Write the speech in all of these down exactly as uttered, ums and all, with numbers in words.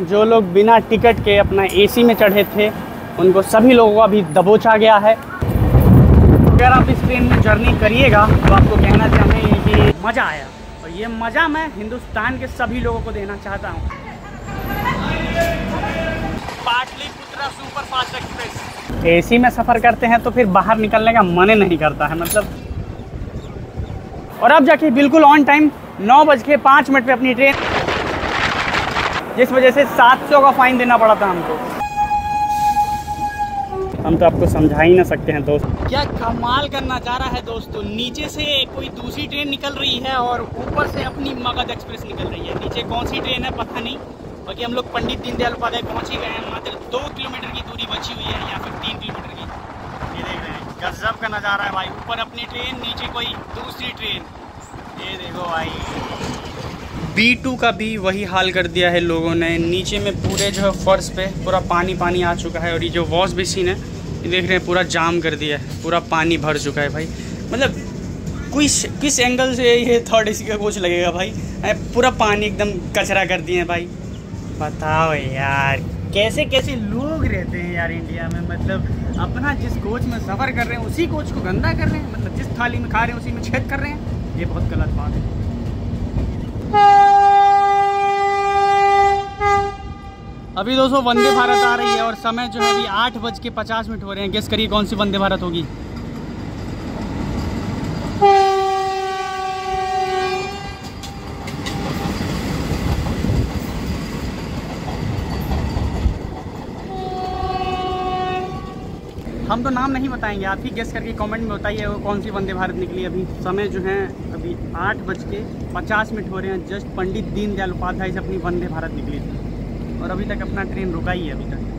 जो लोग बिना टिकट के अपना एसी में चढ़े थे उनको सभी लोगों को अभी दबोचा गया है। अगर आप इस ट्रेन में जर्नी करिएगा तो आपको कहना चाहेंगे कि मज़ा आया, और ये मज़ा मैं हिंदुस्तान के सभी लोगों को देना चाहता हूँ। पाटलिपुत्रा सुपरफास्ट एक्सप्रेस एसी में सफ़र करते हैं तो फिर बाहर निकलने का मन नहीं करता है मतलब। और अब जाके बिल्कुल ऑन टाइम नौ बज के पाँच मिनट पर अपनी ट्रेन, जिस वजह से सात सौ का फ़ाइन देना पड़ा था हमको। हम तो आपको समझा ही ना सकते हैं दोस्त। क्या कमाल का नज़ारा है दोस्तों। नीचे से कोई दूसरी ट्रेन निकल रही है और ऊपर से अपनी मगध एक्सप्रेस निकल रही है। नीचे कौन सी ट्रेन है पता नहीं, बाकी हम लोग पंडित दीनदयाल उपाध्याय पहुँच ही गए हैं। मात्र दो किलोमीटर की दूरी बची हुई है या फिर तीन किलोमीटर की। ये देख रहे हैं गजब का नज़ारा है भाई। ऊपर अपनी ट्रेन, नीचे कोई दूसरी ट्रेन। ये देखो भाई, बी टू का भी वही हाल कर दिया है लोगों ने। नीचे में पूरे जो है फर्श पे पूरा पानी पानी आ चुका है, और ये जो वॉश बेसिन है ये देख रहे हैं पूरा जाम कर दिया है, पूरा पानी भर चुका है भाई। मतलब किस किस एंगल से ये थर्ड एसी का कोच लगेगा भाई। पूरा पानी एकदम कचरा कर दिए हैं भाई। बताओ यार कैसे कैसे लोग रहते हैं यार इंडिया में। मतलब अपना जिस कोच में सफ़र कर रहे हैं उसी कोच को गंदा कर रहे हैं। मतलब जिस थाली में खा रहे हैं उसी में छेद कर रहे हैं। ये बहुत गलत बात है। अभी दोस्तों वंदे भारत आ रही है और समय जो है अभी आठ बज के पचास मिनट हो रहे हैं। गेस करिए कौन सी वंदे भारत होगी। हम तो नाम नहीं बताएंगे, आप ही गेस करके कमेंट में बताइए वो कौन सी वंदे भारत निकली। अभी समय जो है अभी आठ बज के पचास मिनट हो रहे हैं। जस्ट पंडित दीनदयाल उपाध्याय से अपनी वंदे भारत निकली थी और अभी तक अपना ट्रेन रुका ही है अभी तक।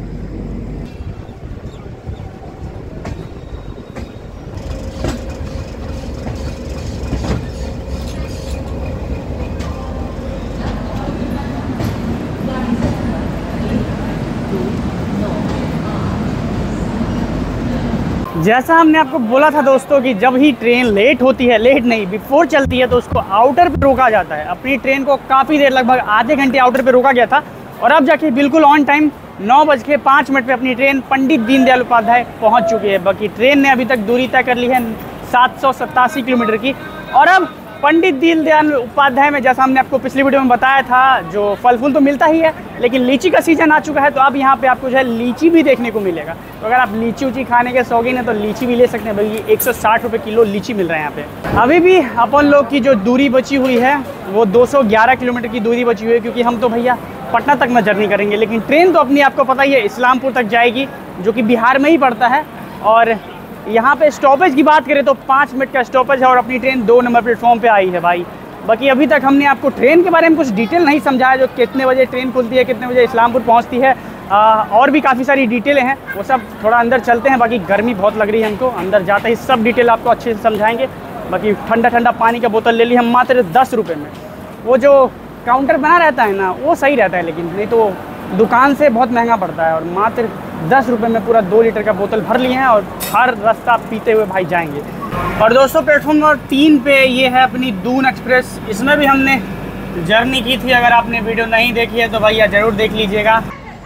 जैसा हमने आपको बोला था दोस्तों कि जब ही ट्रेन लेट होती है, लेट नहीं बिफोर चलती है, तो उसको आउटर पे रोका जाता है। अपनी ट्रेन को काफ़ी देर, लगभग आधे घंटे आउटर पे रोका गया था, और अब जाके बिल्कुल ऑन टाइम नौ बज के पाँच मिनट पर अपनी ट्रेन पंडित दीनदयाल उपाध्याय पहुंच चुकी है। बाकी ट्रेन ने अभी तक दूरी तय कर ली है सात सौ सत्तासी किलोमीटर की। और अब पंडित दीनदयाल उपाध्याय में, जैसा हमने आपको पिछली वीडियो में बताया था, जो फल फूल तो मिलता ही है, लेकिन लीची का सीज़न आ चुका है। तो अब यहाँ पे आपको जो है लीची भी देखने को मिलेगा। तो अगर आप लीची उची खाने के शौकीन हैं तो लीची भी ले सकते हैं भाई। एक सौ साठ रुपये किलो लीची मिल रहा है यहाँ पे। अभी भी अपन लोग की जो दूरी बची हुई है वो दो सौ ग्यारह किलोमीटर की दूरी बची हुई है, क्योंकि हम तो भैया पटना तक में जर्नी करेंगे। लेकिन ट्रेन तो अपनी आपको पता ही है इस्लामपुर तक जाएगी, जो कि बिहार में ही पड़ता है। और यहाँ पे स्टॉपेज की बात करें तो पाँच मिनट का स्टॉपेज है और अपनी ट्रेन दो नंबर प्लेटफॉर्म पे आई है भाई। बाकी अभी तक हमने आपको ट्रेन के बारे में कुछ डिटेल नहीं समझाया, जो कितने बजे ट्रेन खुलती है, कितने बजे इस्लामपुर पहुँचती है, आ, और भी काफ़ी सारी डिटेलें हैं। वो सब थोड़ा अंदर चलते हैं। बाकी गर्मी बहुत लग रही है हमको, अंदर जाते ही सब डिटेल आपको अच्छे से समझाएंगे। बाकी ठंडा ठंडा पानी का बोतल ले ली हम मात्र दस रुपये में। वो जो काउंटर बना रहता है ना वो सही रहता है, लेकिन नहीं तो दुकान से बहुत महंगा पड़ता है। और मात्र दस रुपये में पूरा दो लीटर का बोतल भर लिए हैं और हर रास्ता पीते हुए भाई जाएंगे। और दोस्तों प्लेटफॉर्म नंबर तीन पे ये है अपनी दून एक्सप्रेस। इसमें भी हमने जर्नी की थी। अगर आपने वीडियो नहीं देखी है तो भैया ज़रूर देख लीजिएगा।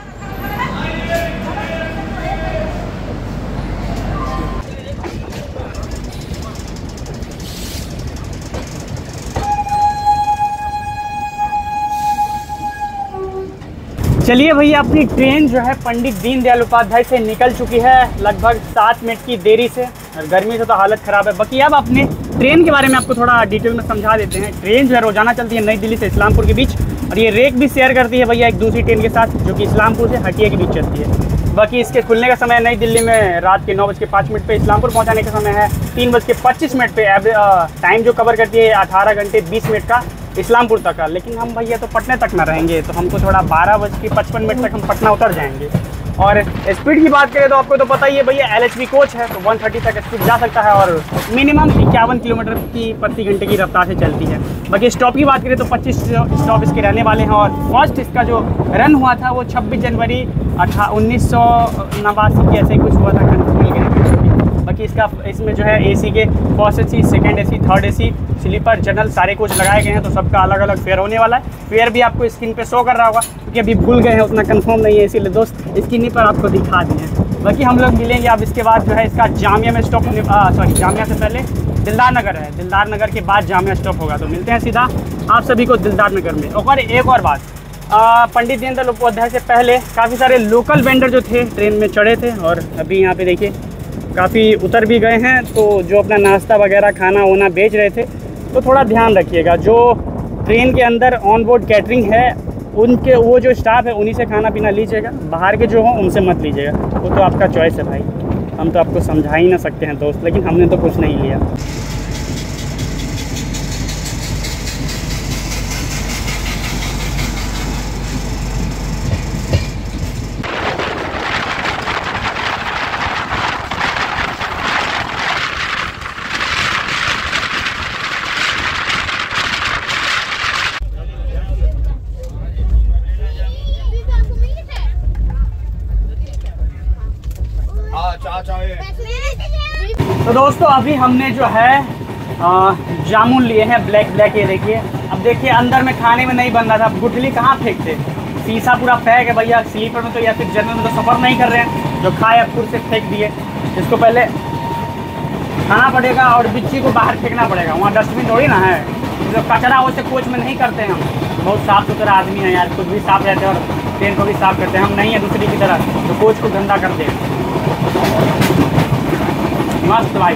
चलिए भैया, अपनी ट्रेन जो है पंडित दीनदयाल उपाध्याय से निकल चुकी है लगभग सात मिनट की देरी से। और गर्मी से तो हालत ख़राब है। बाकी अब अपने ट्रेन के बारे में आपको थोड़ा डिटेल में समझा देते हैं। ट्रेन जो है रोजाना चलती है नई दिल्ली से इस्लामपुर के बीच, और ये रेक भी शेयर करती है भैया एक दूसरी ट्रेन के साथ, जो कि इस्लामपुर से हटिया के बीच चलती है। बाकी इसके खुलने का समय नई दिल्ली में रात के नौ बज के पाँच मिनट पर, इस्लामपुर पहुँचाने का समय है तीन बज के पच्चीस मिनट पर। टाइम जो कवर करती है अठारह घंटे बीस मिनट का इस्लामपुर तक का। लेकिन हम भैया तो पटना तक में रहेंगे, तो हमको थोड़ा बारह बज के पचपन मिनट तक हम पटना उतर जाएंगे। और स्पीड की बात करें तो आपको तो पता ही है भैया, एल एच बी कोच है तो एक सौ तीस तक स्पीड जा सकता है, और मिनिमम इक्यावन किलोमीटर की प्रति घंटे की रफ्तार से चलती है। बाकी स्टॉप की बात करें तो पच्चीस स्टॉप इसके रहने वाले हैं। और फर्स्ट इसका जो रन हुआ था वो छब्बीस जनवरी अठा उन्नीस सौ नवासी की ऐसे ही कुछ हुआ था। कंट्रोल के बाकी इसका इसमें जो है एसी के first AC, second AC, third AC, sleeper, general सारे कुछ लगाए गए हैं। तो सबका अलग अलग फेयर होने वाला है। फेयर भी आपको स्क्रीन पे शो कर रहा होगा, क्योंकि अभी भूल गए हैं, उतना कंफर्म नहीं है, इसीलिए दोस्त स्क्रीन पर आपको दिखा दिए। बाकी हम लोग मिलेंगे अब इसके बाद जो है इसका जामिया में स्टॉप, सॉरी जामिया से पहले दिलदार नगर है, दिलदार नगर के बाद जामिया स्टॉप होगा। तो मिलते हैं सीधा आप सभी को दिलदार नगर में। और एक और बात, पंडित दीनदयाल उपाध्याय से पहले काफ़ी सारे लोकल वेंडर जो थे ट्रेन में चढ़े थे, और अभी यहाँ पे देखिए काफ़ी उतर भी गए हैं। तो जो अपना नाश्ता वगैरह खाना वाना बेच रहे थे, तो थोड़ा ध्यान रखिएगा। जो ट्रेन के अंदर ऑन बोर्ड कैटरिंग है, उनके वो जो स्टाफ है उन्हीं से खाना पीना लीजिएगा, बाहर के जो हों उनसे मत लीजिएगा। वो तो आपका चॉइस है भाई, हम तो आपको समझा ही ना सकते हैं दोस्त, लेकिन हमने तो कुछ नहीं लिया। तो दोस्तों अभी हमने जो है आ, जामुन लिए हैं ब्लैक ब्लैक, ये देखिए। अब देखिए अंदर में खाने में नहीं बन रहा था, गुठली कहाँ फेंकते, शीशा पूरा पैक है भैया। स्लीपर में तो या फिर जनरल में तो सफ़र नहीं कर रहे हैं, जो खाए अब खुद से फेंक दिए। इसको पहले खाना पड़ेगा और बिच्ची को बाहर फेंकना पड़ेगा, वहाँ डस्टबिन थोड़ी ना है। जो कचरा वैसे कोच में नहीं करते हैं हम, बहुत साफ़ सुथरा आदमी है यार, खुद भी साफ रहते हैं और ट्रेन को भी साफ़ करते हैं। हम नहीं है दूसरी की तरह तो कोच को गंदा कर दें। मस्त भाई।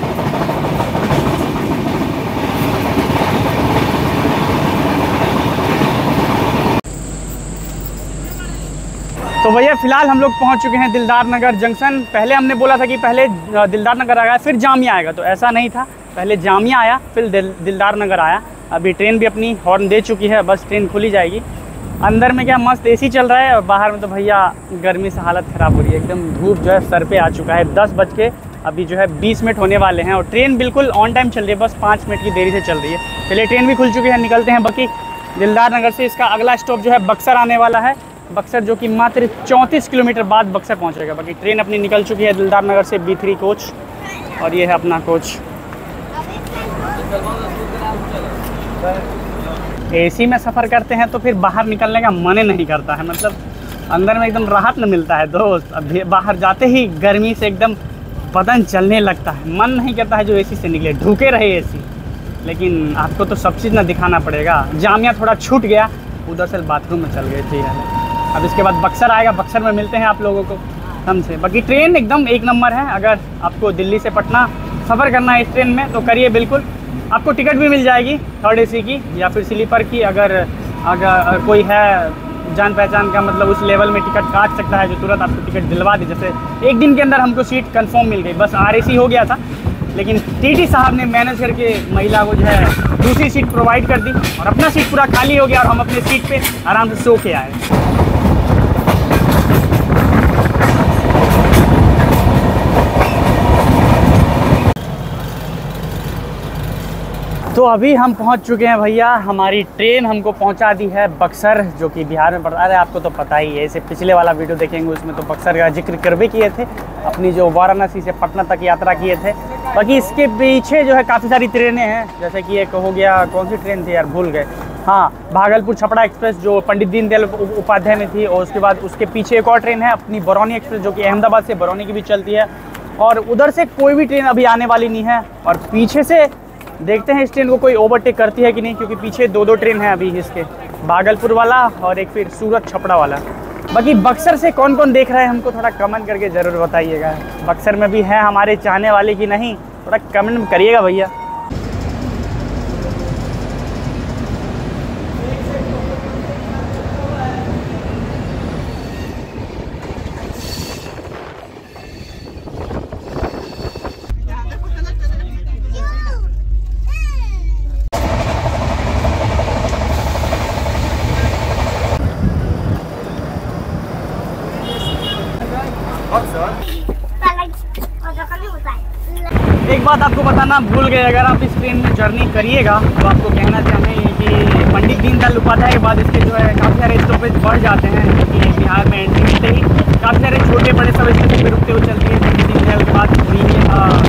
तो भैया फ़िलहाल हम लोग पहुंच चुके हैं दिलदार नगर जंक्शन। पहले हमने बोला था कि पहले दिलदार नगर आएगा फिर जामिया आएगा, तो ऐसा नहीं था, पहले जामिया आया फिर दिल, दिलदार नगर आया। अभी ट्रेन भी अपनी हॉर्न दे चुकी है, बस ट्रेन खुली जाएगी। अंदर में क्या मस्त एसी चल रहा है, और बाहर में तो भैया गर्मी से हालत ख़राब हो रही है, एकदम धूप जो है सर पे आ चुका है। दस बज के अभी जो है बीस मिनट होने वाले हैं, और ट्रेन बिल्कुल ऑन टाइम चल रही है, बस पाँच मिनट की देरी से चल रही है। चलिए ट्रेन भी खुल चुकी है, निकलते हैं। बाकी दिलदार नगर से इसका अगला स्टॉप जो है बक्सर आने वाला है, बक्सर जो कि मात्र चौंतीस किलोमीटर बाद बक्सर पहुंचेगा। बाकी ट्रेन अपनी निकल चुकी है दिलदार नगर से, बी थ्री कोच, और ये है अपना कोच। एसी में सफ़र करते हैं तो फिर बाहर निकलने का मन ही नहीं करता है, मतलब अंदर में एकदम राहत न मिलता है दोस्त। अब बाहर जाते ही गर्मी से एकदम बदन चलने लगता है, मन नहीं करता है जो एसी से निकले, ढूके रहे एसी। लेकिन आपको तो सब चीज़ ना दिखाना पड़ेगा। जामिया थोड़ा छूट गया, उधर से बाथरूम में चल गए थे यार। अब इसके बाद बक्सर आएगा, बक्सर में मिलते हैं आप लोगों को हमसे। बाकी ट्रेन एकदम एक नंबर है, अगर आपको दिल्ली से पटना सफ़र करना है इस ट्रेन में तो करिए बिल्कुल। आपको टिकट भी मिल जाएगी थर्ड एसी की या फिर स्लीपर की, अगर अगर कोई है जान पहचान का, मतलब उस लेवल में टिकट काट सकता है जो तुरंत आपको टिकट दिलवा दे। जैसे एक दिन के अंदर हमको सीट कंफर्म मिल गई, बस आरएसी हो गया था, लेकिन टीटी साहब ने मैनेज करके महिला को जो है दूसरी सीट प्रोवाइड कर दी, और अपना सीट पूरा खाली हो गया, और हम अपने सीट पे आराम से सो के आए। तो अभी हम पहुंच चुके हैं भैया, हमारी ट्रेन हमको पहुंचा दी है बक्सर, जो कि बिहार में पड़ता है। आपको तो पता ही है, इसे पिछले वाला वीडियो देखेंगे उसमें तो बक्सर का जिक्र कर भी किए थे, अपनी जो वाराणसी से पटना तक यात्रा किए थे। बाकी इसके पीछे जो है काफ़ी सारी ट्रेनें हैं, जैसे कि एक हो गया, कौन सी ट्रेन थी यार भूल गए, हाँ भागलपुर छपरा एक्सप्रेस जो पंडित दीनदयाल उपाध्याय में थी, और उसके बाद उसके पीछे एक और ट्रेन है अपनी बरौनी एक्सप्रेस, जो कि अहमदाबाद से बरौनी की भी चलती है। और उधर से कोई भी ट्रेन अभी आने वाली नहीं है, और पीछे से देखते हैं इस ट्रेन को कोई ओवरटेक करती है कि नहीं, क्योंकि पीछे दो दो ट्रेन हैं अभी इसके, भागलपुर वाला और एक फिर सूरत छपरा वाला। बाकी बक्सर से कौन कौन देख रहा है हमको थोड़ा कमेंट करके ज़रूर बताइएगा। बक्सर में भी है हमारे चाहने वाले कि नहीं, थोड़ा कमेंट करिएगा भैया। एक बात आपको बताना भूल गए, अगर आप इस ट्रेन में जर्नी करिएगा तो आपको कहना चाहें कि पंडित दीनदयाल उपाध्याय के बाद इसके जो है काफ़ी सारे स्टॉपेज बढ़ जाते हैं, क्योंकि बिहार में एंट्री मिलते ही काफ़ी सारे छोटे बड़े सब स्टेशन पर रुकते हुए चलती है। पंडित दीनदयाल के बाद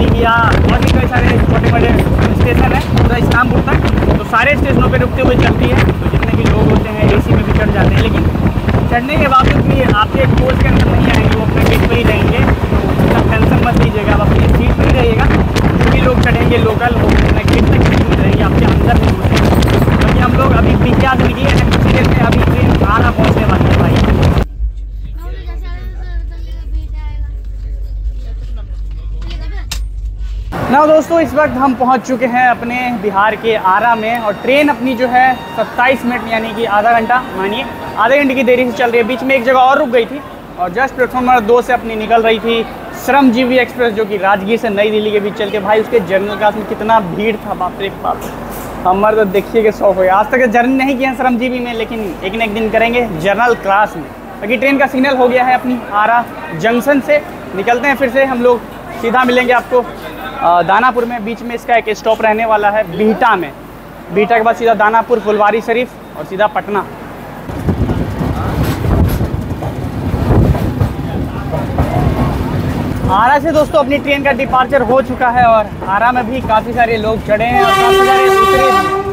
मलिक या और भी कई सारे छोटे बड़े स्टेशन है पूरा इस्लामपुर तक, तो सारे स्टेशनों पे रुकते हुए चलती है। तो जितने भी लोग होते हैं एसी में भी चढ़ जाते हैं, लेकिन चढ़ने के बावजूद भी आपके कोच के अंदर नहीं आएंगे, वो अपने गेट पर ही रहेंगे। तो टेंशन मत लीजिएगा, आप अपनी सीट पर ही रहिएगा। जो भी लोग चढ़ेंगे लोकल वो अपने गेट तक सीट में रहेंगे, आपके अंदर नहीं घुसेंगे। क्योंकि हम लोग अभी बिहार निकले हैं, कुछ देर में अभी ट्रेन आरा पहुँचने वाली है भाई। ना दोस्तों, इस वक्त हम पहुंच चुके हैं अपने बिहार के आरा में, और ट्रेन अपनी जो है सत्ताईस मिनट यानी कि आधा घंटा मानिए आधे घंटे की देरी से चल रही है। बीच में एक जगह और रुक गई थी और जस्ट प्लेटफॉर्म नंबर दो से अपनी निकल रही थी श्रमजीवी एक्सप्रेस, जो कि राजगीर से नई दिल्ली के बीच चल के। भाई उसके जर्नल क्लास में कितना भीड़ था, बाप रे बाप। हमारे तो देखिए कि शौक हो गया। आज तक जर्नी नहीं किया श्रमजीवी में, लेकिन एक न एक दिन करेंगे जर्नल क्लास में। बाकी ट्रेन का सिग्नल हो गया है अपनी आरा जंक्शन से। निकलते हैं फिर से हम लोग, सीधा मिलेंगे आपको दानापुर में। बीच में इसका एक स्टॉप रहने वाला है बिहटा में। बिहटा के बाद सीधा दानापुर, फुलवारी शरीफ और सीधा पटना। आरा से दोस्तों अपनी ट्रेन का डिपार्चर हो चुका है और आरा में भी काफ़ी सारे लोग चढ़े हैं और काफ़ी सारे उतरे।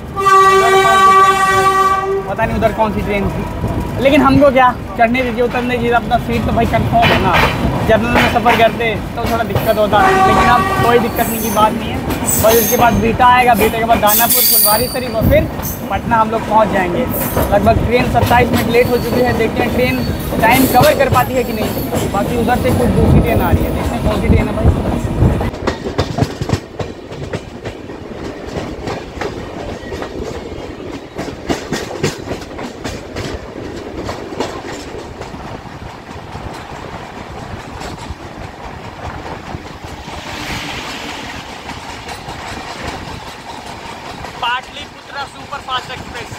पता नहीं उधर कौन सी ट्रेन थी, लेकिन हमको क्या चढ़ने दीजिए, उतरने दीजिए। अपना सीट तो भाई कंफर्म है ना। जर्नल में सफ़र करते तो थोड़ा दिक्कत होता है, लेकिन अब कोई दिक्कत नहीं की बात नहीं है। बस इसके बाद बीटा आएगा, बीटा के बाद दानापुर, फुलवारी शरीफ और फिर पटना हम लोग पहुंच जाएंगे। लगभग ट्रेन सत्ताईस मिनट लेट हो चुकी है। देखते हैं ट्रेन टाइम कवर कर पाती है कि नहीं। बाकी उधर से कुछ दूसरी ट्रेन आ रही है, देखते हैं कौन सी ट्रेन है भाई। Pataliputra super fast express.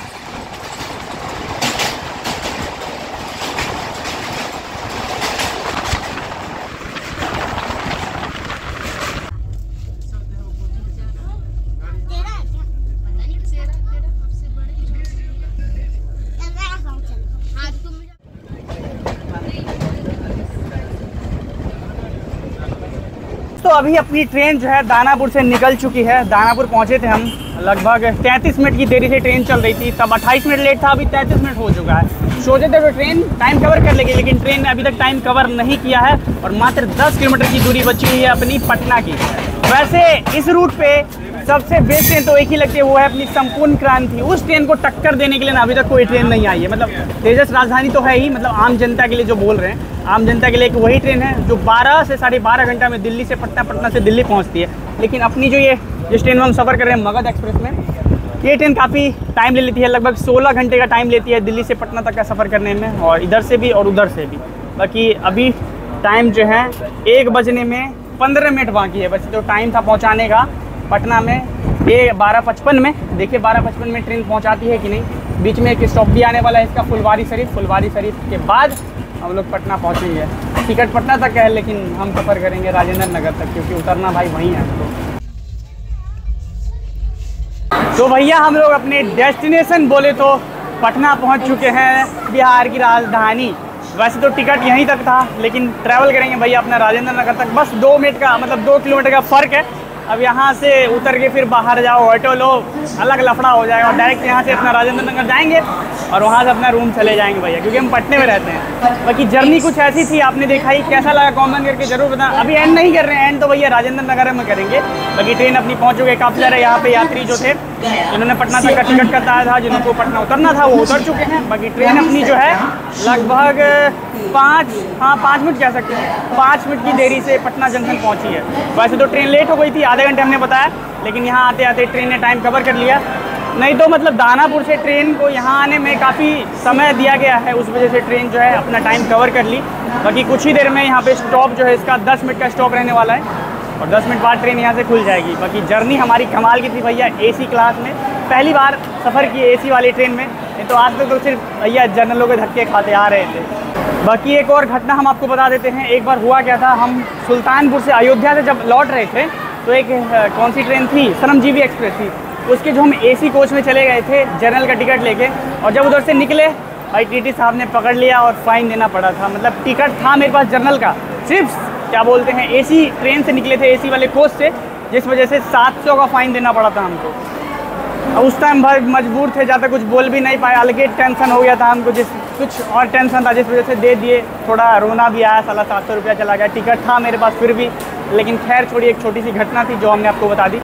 तो अभी अपनी ट्रेन जो है दानापुर से निकल चुकी है। दानापुर पहुंचे थे हम, लगभग तैंतीस मिनट की देरी से ट्रेन चल रही थी। तब अट्ठाईस मिनट लेट था, अभी तैंतीस मिनट हो चुका है। सोचे थे तो ट्रेन टाइम कवर कर लेगी, लेकिन ट्रेन ने अभी तक टाइम कवर नहीं किया है और मात्र दस किलोमीटर की दूरी बची हुई है अपनी पटना की। वैसे इस रूट पे सबसे बेस्ट ट्रेन तो एक ही लगती है, वो है अपनी संपूर्ण क्रांति। उस ट्रेन को टक्कर देने के लिए ना अभी तक कोई ट्रेन नहीं आई है। मतलब तेजस राजधानी तो है ही, मतलब आम जनता के लिए जो बोल रहे हैं, आम जनता के लिए एक वही ट्रेन है जो बारह से साढ़े बारह घंटा में दिल्ली से पटना, पटना से दिल्ली पहुंचती है। लेकिन अपनी जो ये जिस ट्रेन में हम सफ़र कर रहे हैं मगध एक्सप्रेस में, ये ट्रेन काफ़ी टाइम ले लेती है। लगभग सोलह घंटे का टाइम लेती है दिल्ली से पटना तक का सफ़र करने में, और इधर से भी और उधर से भी। बाकी अभी टाइम जो है एक बजने में पंद्रह मिनट बाकी है। वैसे तो टाइम था पहुँचाने का पटना में ये बारह पचपन में। देखिए बारह पचपन में ट्रेन पहुंचाती है कि नहीं। बीच में एक स्टॉप भी आने वाला है इसका, फुलवारी शरीफ। फुलवारी शरीफ के बाद हम लोग पटना पहुंचेंगे। टिकट पटना तक है, लेकिन हम सफ़र करेंगे राजेंद्र नगर तक, क्योंकि उतरना भाई वहीं है। तो भैया हम लोग अपने डेस्टिनेशन बोले तो पटना पहुंच चुके हैं, बिहार की राजधानी। वैसे तो टिकट यहीं तक था, लेकिन ट्रैवल करेंगे भैया अपना राजेंद्र नगर तक। बस दो मिनट का मतलब दो किलोमीटर का फ़र्क है। अब यहाँ से उतर के फिर बाहर जाओ, ऑटो लो, अलग लफड़ा हो जाएगा। और डायरेक्ट यहाँ से अपना राजेंद्र नगर जाएंगे और वहाँ से अपना रूम चले जाएंगे भैया, क्योंकि हम पटने में रहते हैं। बाकी जर्नी कुछ ऐसी थी, आपने देखा ही। कैसा लगा कमेंट करके जरूर बताना। अभी एंड नहीं कर रहे हैं, एंड तो भैया राजेंद्र नगर में करेंगे। बाकी ट्रेन अपनी पहुँच चुके। काफ़ी सारे यहाँ पे यात्री जो थे, जिन्होंने पटना तक का टिकट कटाया था, जिनको पटना उतरना था, वो उतर चुके हैं। बाकी ट्रेन अपनी जो है लगभग पाँच हाँ पाँच मिनट कह सकते हैं, पाँच मिनट की देरी से पटना जंक्शन पहुंची है। वैसे तो ट्रेन लेट हो गई थी, आधे घंटे हमने बताया, लेकिन यहाँ आते आते ट्रेन ने टाइम कवर कर लिया। नहीं तो मतलब दानापुर से ट्रेन को यहाँ आने में काफ़ी समय दिया गया है, उस वजह से ट्रेन जो है अपना टाइम कवर कर ली। बाकी कुछ ही देर में यहाँ पे स्टॉप जो है इसका दस मिनट का स्टॉप रहने वाला है, और दस मिनट बाद ट्रेन यहाँ से खुल जाएगी। बाकी जर्नी हमारी कमाल की थी भैया, एसी क्लास में पहली बार सफ़र की एसी वाली ट्रेन में। नहीं तो आज तक तो सिर्फ भैया जनरलों के धक्के खाते आ रहे थे। बाकी एक और घटना हम आपको बता देते हैं। एक बार हुआ क्या था, हम सुल्तानपुर से अयोध्या से जब लौट रहे थे, तो एक कौन सी ट्रेन थी, श्रमजीवी एक्सप्रेस थी, उसके जो हम एसी कोच में चले गए थे जनरल का टिकट लेके, और जब उधर से निकले भाई टीटी साहब ने पकड़ लिया और फ़ाइन देना पड़ा था। मतलब टिकट था मेरे पास जनरल का, सिर्फ क्या बोलते हैं एसी ट्रेन से निकले थे, एसी वाले कोच से, जिस वजह से सात सौ का फ़ाइन देना पड़ा था हमको। उस टाइम भाई मजबूर थे, ज़्यादा कुछ बोल भी नहीं पाए, अलग टेंशन हो गया था हमको, जिस कुछ और टेंशन था जिस वजह से दे दिए। थोड़ा रोना भी आया, साला सात सौ रुपया चला गया। टिकट था मेरे पास फिर भी, लेकिन खैर छोड़िए, एक छोटी सी घटना थी जो हमने आपको बता दी।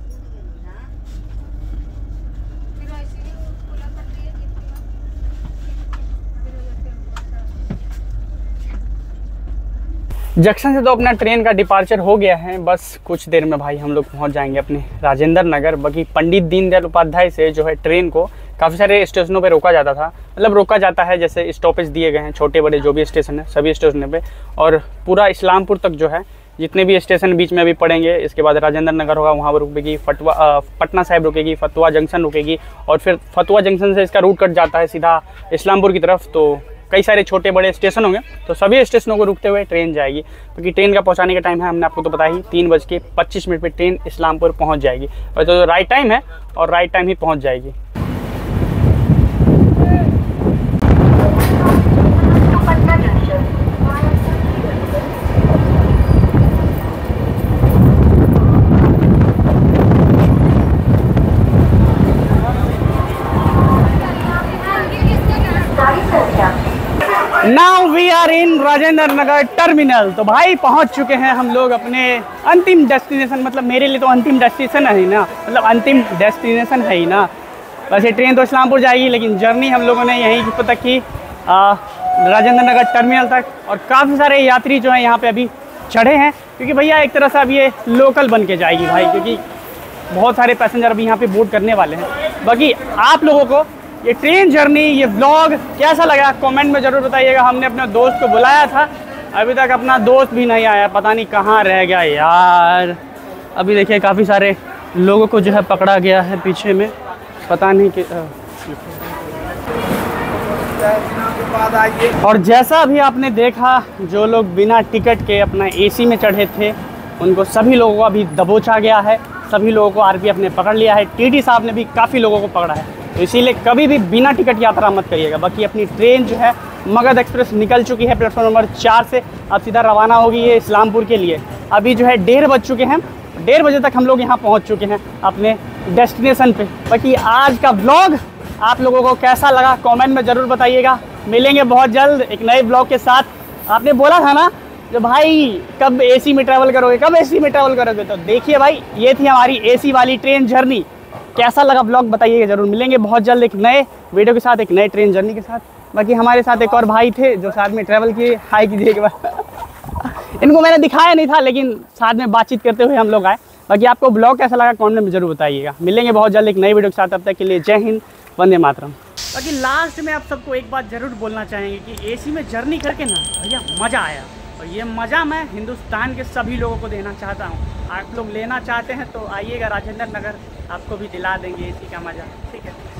जंक्शन से तो अपना ट्रेन का डिपार्चर हो गया है, बस कुछ देर में भाई हम लोग पहुंच जाएंगे अपने राजेंद्र नगर। बाकी पंडित दीनदयाल उपाध्याय से जो है ट्रेन को काफ़ी सारे स्टेशनों पे रोका जाता था, मतलब रोका जाता है, जैसे स्टॉपेज दिए गए हैं छोटे बड़े जो भी स्टेशन है सभी स्टेशनों पे, और पूरा इस्लामपुर तक जो है जितने भी स्टेशन बीच में अभी पड़ेंगे, इसके बाद राजेंद्र नगर होगा, वहाँ पर रुकेगी, फतवा पटना साहिब रुकेगी, फतुहा जंक्शन रुकेगी, और फिर फतुहा जंक्शन से इसका रूट कट जाता है सीधा इस्लामपुर की तरफ। तो कई सारे छोटे बड़े स्टेशन होंगे, तो सभी स्टेशनों को रुकते हुए ट्रेन जाएगी, क्योंकि ट्रेन का पहुंचाने का टाइम है हमने आपको तो पता ही, तीन बज के पच्चीस मिनट पर ट्रेन इस्लामपुर पहुंच जाएगी, और तो राइट टाइम है और राइट टाइम ही पहुंच जाएगी। Now we are in Rajendra Nagar terminal. तो भाई पहुंच चुके हैं हम लोग अपने अंतिम डेस्टिनेशन, मतलब मेरे लिए तो अंतिम डेस्टिनेशन है ही ना, मतलब अंतिम डेस्टिनेशन है ही ना। वैसे ट्रेन तो इस्लामपुर जाएगी, लेकिन जर्नी हम लोगों ने यहीं की तक की, राजेंद्र नगर टर्मिनल तक। और काफ़ी सारे यात्री जो हैं यहाँ पे अभी चढ़े हैं, क्योंकि भैया एक तरह से अब ये लोकल बन के जाएगी भाई, क्योंकि बहुत सारे पैसेंजर अभी यहाँ पे बोर्ड करने वाले हैं। बाकी आप लोगों को ये ट्रेन जर्नी, ये व्लॉग कैसा लगा कमेंट में ज़रूर बताइएगा। हमने अपने दोस्त को बुलाया था, अभी तक अपना दोस्त भी नहीं आया, पता नहीं कहाँ रह गया यार। अभी देखिए काफ़ी सारे लोगों को जो है पकड़ा गया है पीछे में, पता नहीं कि। और जैसा भी आपने देखा, जो लोग बिना टिकट के अपना एसी में चढ़े थे उनको सभी लोगों को अभी दबोचा गया है, सभी लोगों को आरपीएफ ने पकड़ लिया है। टीटी साहब ने भी काफ़ी लोगों को पकड़ा है, तो इसीलिए कभी भी बिना टिकट यात्रा मत करिएगा। बाकी अपनी ट्रेन जो है मगध एक्सप्रेस निकल चुकी है प्लेटफॉर्म नंबर चार से, अब सीधा रवाना होगी ये इस्लामपुर के लिए। अभी जो है डेढ़ बज चुके हैं, डेढ़ बजे तक हम लोग यहाँ पहुँच चुके हैं अपने डेस्टिनेशन पे। बाकी आज का ब्लॉग आप लोगों को कैसा लगा कमेंट में ज़रूर बताइएगा। मिलेंगे बहुत जल्द एक नए ब्लॉग के साथ। आपने बोला था ना जो भाई कब एसी में ट्रैवल करोगे, कब एसी में ट्रैवल करोगे, तो देखिए भाई ये थी हमारी एसी वाली ट्रेन जर्नी। कैसा लगा ब्लॉग बताइएगा ज़रूर। मिलेंगे बहुत जल्द एक नए वीडियो के साथ, एक नए ट्रेन जर्नी के साथ। बाकी हमारे साथ एक और भाई थे जो साथ में ट्रैवल किए, हाई कीजिए एक बार। इनको मैंने दिखाया नहीं था, लेकिन साथ में बातचीत करते हुए हम लोग आए। बाकी आपको ब्लॉग कैसा लगा कमेंट में ज़रूर बताइएगा। मिलेंगे बहुत जल्द एक नई वीडियो के साथ, तब तक के लिए जय हिंद, वंदे मातरम। बाकी लास्ट में आप सबको एक बात ज़रूर बोलना चाहेंगे कि एसी में जर्नी करके ना भैया मज़ा आया, और ये मज़ा मैं हिंदुस्तान के सभी लोगों को देना चाहता हूँ। आप लोग लेना चाहते हैं तो आइएगा राजेंद्र नगर, आपको भी दिला देंगे एसी का मज़ा, ठीक है।